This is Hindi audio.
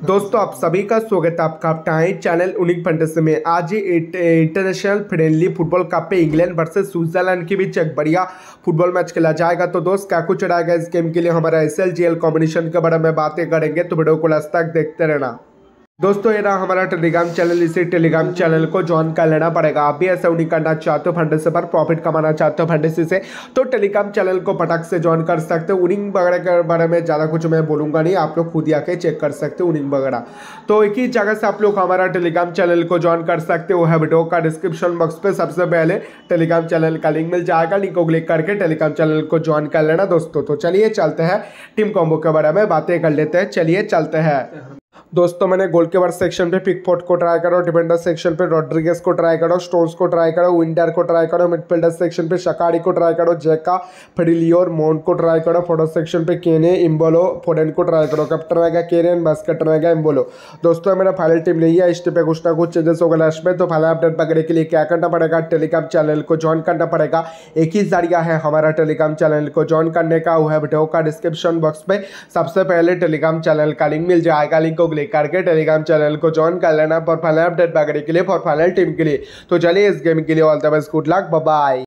दोस्तों आप सभी का स्वागत है आपका टाइम चैनल उनिक फंटेसी में। आज इंटरनेशनल फ्रेंडली फुटबॉल कप पे इंग्लैंड वर्सेस स्विट्जरलैंड के बीच एक बढ़िया फुटबॉल मैच खेला जाएगा। तो दोस्त क्या कुछ रहेगा इस गेम के लिए हमारा SLGL कॉम्बिनेशन के बारे में बातें करेंगे, तो वीडियो को लास्ट तक देखते रहना। दोस्तों ये रहा हमारा टेलीग्राम चैनल, इसी टेलीग्राम चैनल को ज्वाइन कर लेना पड़ेगा। आप भी ऐसा नहीं करना चाहते हो, फंटेसी पर प्रॉफिट कमाना चाहते हो फंटेसी से, तो टेलीग्राम चैनल को पटक से ज्वाइन कर सकते हो। विनिंग वगैरह के बारे में ज़्यादा कुछ मैं बोलूँगा नहीं, आप लोग खुद ही आके चेक कर सकते हो विनिंग वगैरह। तो एक ही जगह से आप लोग हमारा टेलीग्राम चैनल को ज्वाइन कर सकते हो, है वीडियो का डिस्क्रिप्शन बॉक्स पे सबसे पहले टेलीग्राम चैनल का लिंक मिल जाएगा। लिंक को क्लिक करके टेलीग्राम चैनल को ज्वाइन कर लेना दोस्तों। तो चलिए चलते हैं टीम कॉम्बो के बारे में बातें कर लेते हैं, चलिए चलते हैं। दोस्तों मैंने गोलकीपर सेक्शन पे पिकफोर्ड को ट्राई करो, डिफेंडर सेक्शन पे रॉड्रिगेज को ट्राई करो, स्टोन्स को ट्राई करो, विंडर को ट्राई करो, मिडफील्डर सेक्शन पे शकारी को ट्राई करो, जेका, फ्रिलियोर, माउंट को ट्राई करो, फॉरवर्ड सेक्शन पे केने, इम्बोलो, फोडेन को ट्राई करो। कैप्टन रहेगा केरियन, वाइस कैप्टन रहेगा इम्बोलो। दोस्तों मेरा फाइनल टीम नहीं है, इस टीम पे कुछ ना कुछ चेंजेस होगा लास्ट में। तो फाइनल अपडेट पकड़ने के लिए क्या करना पड़ेगा, टेलीग्राम चैनल को ज्वाइन करना पड़ेगा। एक ही जरिया है हमारा टेलीग्राम चैनल को ज्वाइन करने का, वो है वीडियो का डिस्क्रिप्शन बॉक्स में सबसे पहले टेलीग्राम चैनल का लिंक मिल जाएगा। लिंक को क्लिक करके टेलीग्राम चैनल को ज्वाइन कर लेना फॉर फाइनल अपडेट वगैरह के लिए, फॉर फाइनल टीम के लिए। तो चलिए इस गेम के लिए all the best, good luck, bye bye.